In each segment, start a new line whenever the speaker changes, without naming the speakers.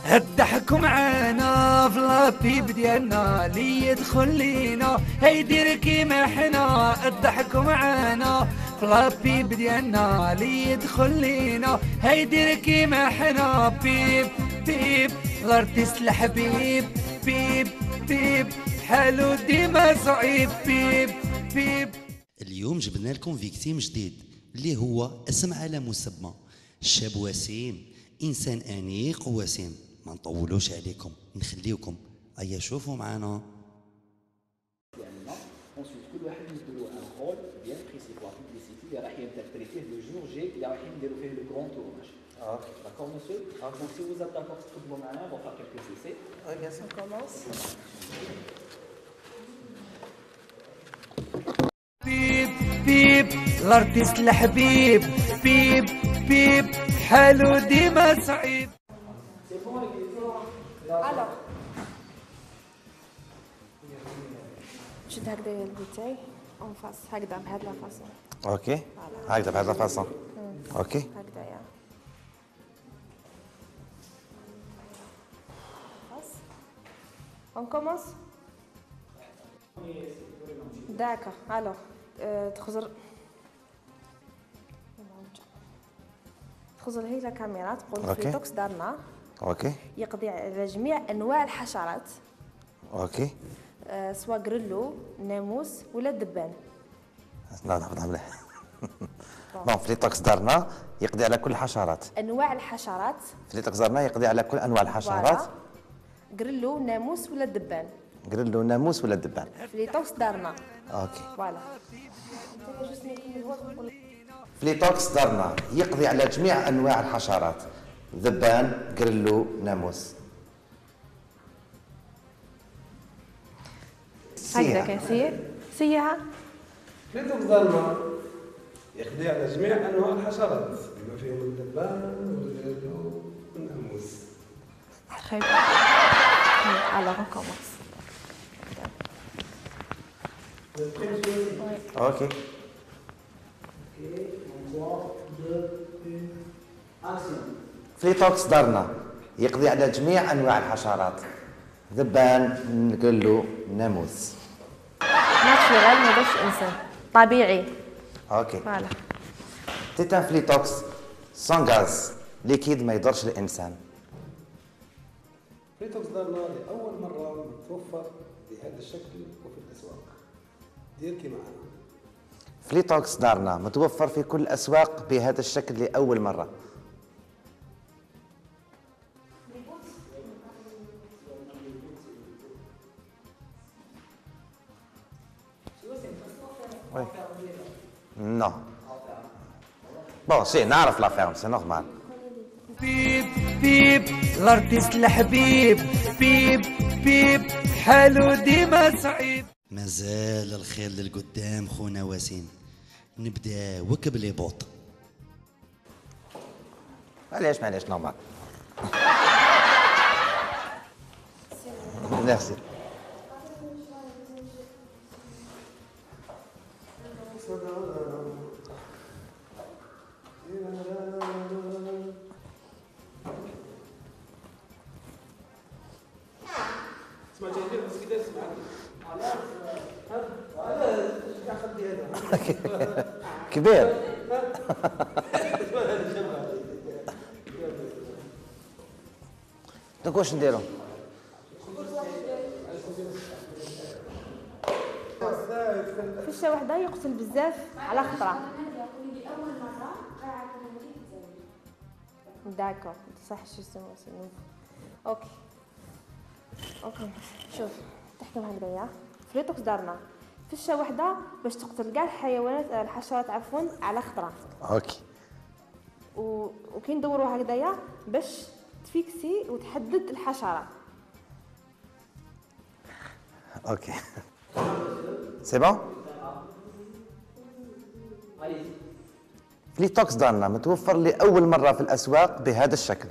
الضحكوا معانا في لابيب ديالنا اللي يدخل لينا هيدير كيما حنا. الضحكوا معانا في لابيب ديالنا اللي يدخل لينا هيدير كيما حنا. بيب بيب الارتيست الحبيب، بيب بيب حالو ديما صعيب. بيب بيب.
اليوم جبنا لكم فيكتيم جديد اللي هو اسم على مسمى. الشاب وسيم، انسان انيق ووسيم. ما نطولوش عليكم، نخليوكم ايا شوفوا معنا.
ensuite كل واحد نديرو ان رول بيان بريسي في لا بوبليسيتي اللي راح ينتربريتيه لو جور جي اللي رايحين نديرو فيه لو كرون تورناج. D'accord monsieur? Donc si vous êtes d'accord تقدموا معنا on va faire quelques essais.
Oui, bien sûr, on commence.
بيب بيب الارتيست الحبيب، بيب بيب حالو ديما صعيب.
Alors, شد هكذا البيت تاعي اون فاس هكذا بهاد لا فاصون.
اوكي هكذا بهذا الفاصون. اوكي
هكذايا خلاص اون كومونس. داكا الوغ تخزر هي لا كاميرا تقول في توكس دارنا.
اوكي
يقضي على جميع انواع الحشرات.
اوكي
سواء غريلو، ناموس ولا دبان.
لا لا مليح. بون فليتوكس دارنا يقضي على كل الحشرات.
انواع الحشرات.
فليتوكس دارنا يقضي على كل انواع الحشرات.
غريلو، ناموس ولا دبان.
غريلو، ناموس ولا دبان.
فليتوكس دارنا.
اوكي
فوالا.
فليتوكس دارنا يقضي على جميع انواع الحشرات. ذبان، غريلو، ناموس.
هكذا كان سيها.
فليتوكس دارنا يقضي على جميع انواع الحشرات بما فيهم الدبان والغريلو والناموس.
Très bien. Alors on commence.
اوكي فليتوكس دارنا يقضي على جميع انواع الحشرات. ذبان، غريلو، ناموس.
ناتشورال ما درتش انسان طبيعي.
اوكي
فوالا.
تيتان فليتوكس سون غاز ليكيد ما يضرش الانسان.
فليتوكس دارنا لأول مرة متوفر بهذا الشكل وفي الأسواق. دير كي معنا.
فليتوكس دارنا متوفر في كل الأسواق بهذا الشكل لأول مرة. نو بون سي نعرف لا فيرم سي نورمال.
بيب بيب الارتيست الحبيب، بيب بيب حالو ديما صعيب.
مازال الخير للقدام خونا وسيم. نبدا وكبلي بوط.
معليش نورمال. ميرسي. كبير. دونك واش نديرو؟
فشة وحده يقتل بزاف على خطره. داكور صح شو يسموه اوكي شوف تحكم هكذايا. فليتوكس دارنا فشة وحده باش تقتل كاع الحشرات عفوا على خطره.
اوكي
وكي ندورو هكذايا باش تفيكسي وتحدد الحشره.
اوكي سي بون. فليتوكس دارنا متوفر لأول مرة في الأسواق بهذا الشكل.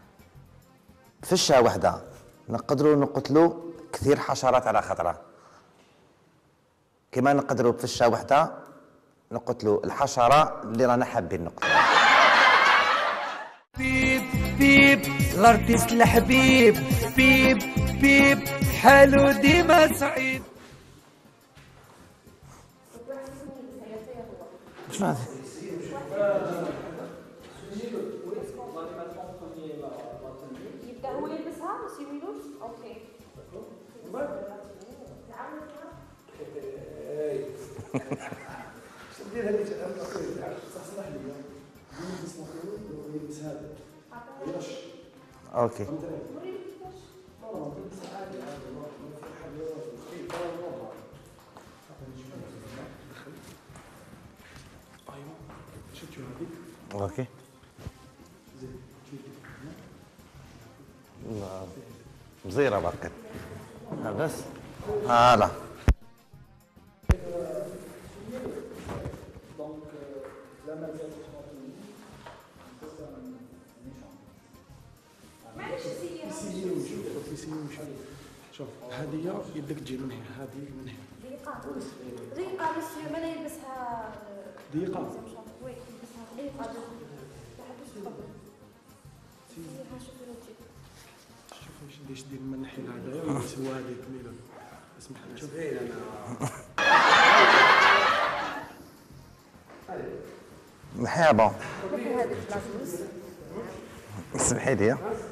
فشة وحدة نقدروا نقتلوا كثير حشرات على خطرة. كما نقدروا بفشة وحدة نقتلوا الحشرة اللي رانا حابين نقتلوها.
بيب بيب الارتيست الحبيب بيب بيب حلو ديما سعيد.
شنو هذا؟
يبدا هو يلبسها ما يسويلوش. اوكي
ندير هذيك صح لي نلبس هذا
اوكي اوكي مزيرة بركت بس هلا
شوف هذه يدك تجي من هنا، هذه من هنا.
ضيقة مسيو مالا يلبسها
ضيقة؟
وي يلبسها ضيقة ما حبش تقبل.
شوف واش ندير دير من الناحية هذايا ونسوى هذيك ميلا. اسمح لي شوف
مرحبا اسمحي لي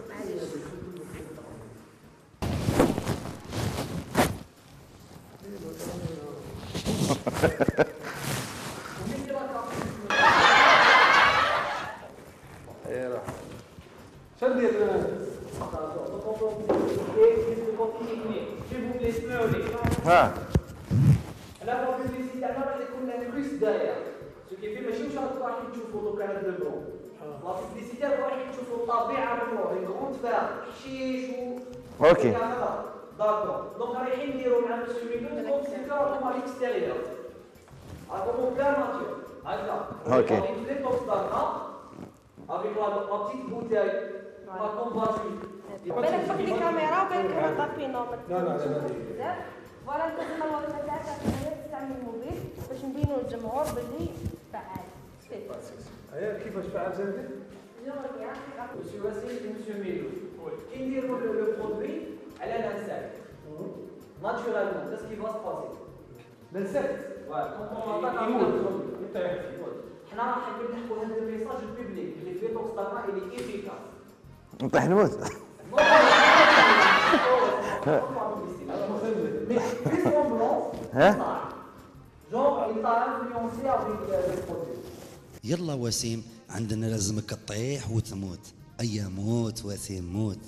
لا بوبيليسيتي تاعنا راح يكون الكريس داير سو كيفي ماشي واش راح تشوفوا دوكا هاد لو بلون لا بوبيليسيتي راح تشوفوا الطبيعه بالنور لي غروند فار حشيش و
اوكي
داكور دونك رايحين نديروا مع مسيو ميلو دونك سي كارون على الاكستيريور هاكم بلان ناتور هكذا
اوكي
لي توكس دارنا افيك لا بتيت بوتاي لا كومباتري
بالك فك لي كاميرا وبالك ما طابينو
لا لا
فوالا انت زعما الوظيفه تاعك تستعمل الموبيل باش نبينوا للجمهور باللي فعال.
كيفاش فعل زين؟
Monsieur Wassil et Monsieur Mélou. Qui diront le produit à la lancette. Naturellement, c'est ce qui va se passer. Lancette. Ouais, quand on attaque un produit. احنا راح نحكوا هذا الميساج الببليك اللي في توكس دارنا اللي افيكاس.
نطيح نموت.
يلا وسيم عندنا لازمك تطيح وتموت. أي موت وسيم موت.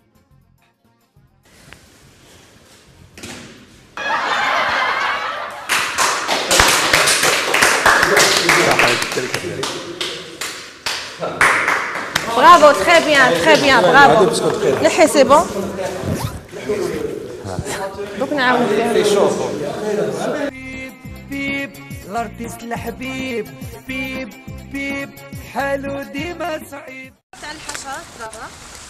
برافو تري بيان برافو. نحي سي بون. دوك نعاود
بيب بيب الارتيست الحبيب بيب بيب حلو ديما سعيد.
تاع الحشرات دابا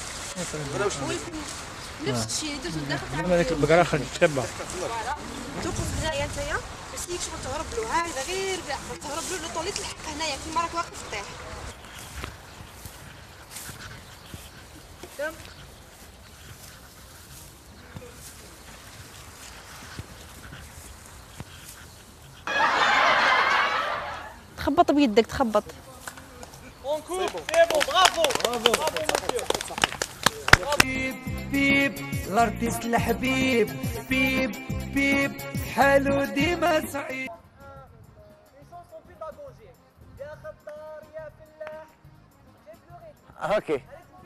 نفس الشيء درتو الداخل تاع
هذيك البقره خرجت تبع
توقف هنايا نتايا باش ليك شغل تهرب له هذا غير تهرب له لطوليت الحق هنايا كيما راك واقف طيح
تخبط بيدك تخبط.
بيب بيب الارتيست الحبيب بيب بيب حلو ديما سعيد.
اوكي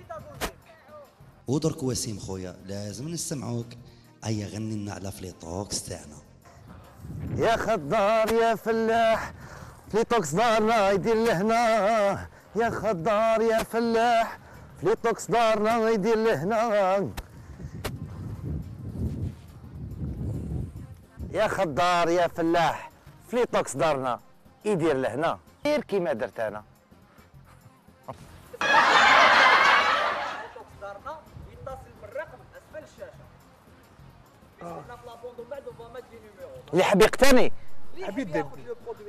ودرك وسيم خويا لازم نسمعوك. أي غني لنا على فليطوكس تاعنا.
يا خضار يا فلاح فليطوكس دارنا يدير لهنا. يا خضار يا فلاح فليطوكس دارنا يدير لهنا. يا خضار يا فلاح فليطوكس دارنا يدير لهنا. دير كيما درت انا.
دارنا يتصل بالرقم اسفل الشاشه. حنا في لابوندو بعد وفا ما تجي نيميرو.
اللي حاب يقتني
حاب ياخذ لو برودوي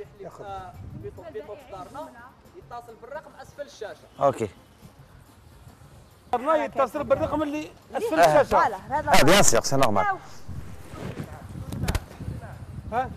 في توكس دارنا يتصل بالرقم اسفل الشاشه.
اوكي
يتصل بالرقم اللي اسفل الشاشه.
بيان سيغ سي نورمال.
ها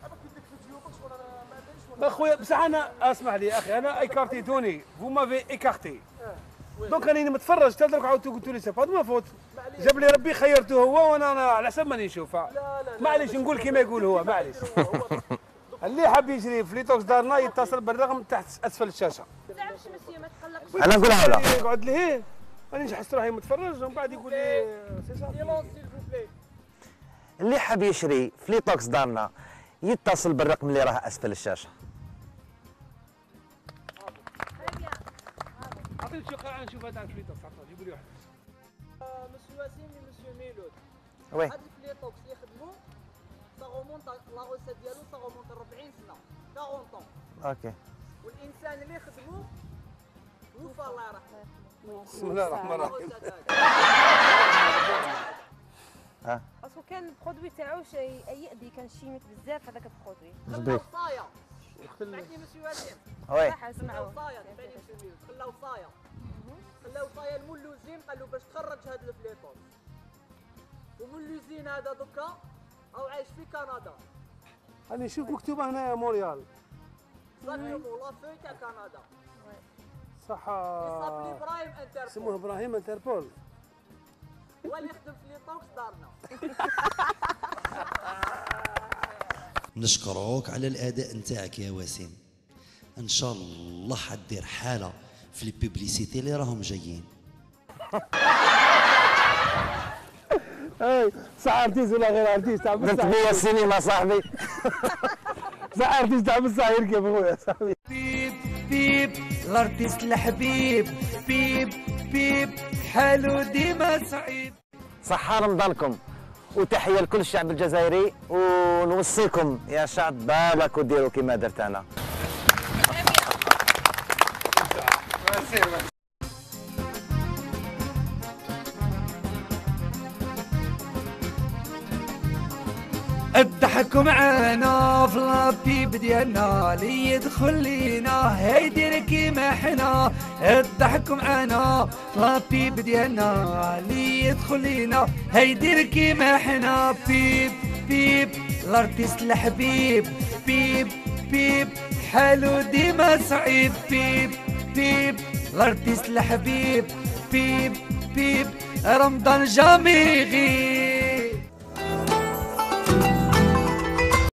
اخويا بصح انا اسمح لي يا اخي انا ايكارتيتوني فو مافي ايكارتي دونك راني متفرج حتى درك عاودتو قلتوا لي سي با ما فوت جاب لي ربي خيرته هو وانا على حسب ماني نشوف معليش نقول كيما يقول هو معليش. اللي حاب يشري في ليتوكس دارنا يتصل بالرقم تحت اسفل الشاشه.
انا نقولها لا
يقعد لي راني نحس روحي متفرج ومن بعد يقول لي سي صافي.
اللي حاب يشري في ليتوكس دارنا يتصل بالرقم اللي راه اسفل الشاشه.
عطيني شي قاعه نشوف هذا في ليتوكس جيبوا لي واحد.
مسيو وسيم مسيو ميلود
وي
هاد الفليتوكس اللي يخدموا سا غومونت لا روسيت ديالو سا غومونت 40 سنه 40 طون.
اوكي.
والانسان اللي يخدموا توفى الله يرحمه.
بسم الله الرحمن الرحيم.
باسكو كان البرودوي تاعو يأذي كان شيميك بزاف هذاك البرودوي.
خلاو صايا سمعتني مسيو وسيم.
وي
خلاو صايا سمعني مسيو ميلود خلاو صايا خلاو صايا المولوزين قال له باش تخرج هاد الفليتوكس ومولوزين هذا دوكا او عايش في كندا.
راني نشوف مكتوبه هنا مونريال.
صافيومون لا فوي تاع كندا.
صح.
يصابلي ابراهيم انتربول.
سموه ابراهيم انتربول.
هو اللي يخدم في ليتوكس دارنا.
نشكروك على الاداء نتاعك يا وسيم. ان شاء الله حدير حاله في البيبليسيتي اللي راهم جايين.
اي صح ارتيست ولا غير ارتيست تاع بصح.
درت بيا السينما صاحبي.
صح ارتيست تاع بصح يركب اخويا صاحبي.
بيب بيب الارتيست الحبيب بيب بيب حلو ديما سعيد.
صحة رمضانكم وتحية لكل الشعب الجزائري ونوصيكم يا شعب بالك وديروا كما درت انا.
اضحكوا معانا في لابيب ديالنا اللي يدخل لينا هيدير كيما حنا. اضحكوا معانا في لابيب ديالنا اللي يدخل لينا هيدير كيما حنا. بيب بيب الارتيست الحبيب بيب بيب حلو ديما سعيد. بيب بيب الارتيست الحبيب بيب بيب رمضان جامي يغيب.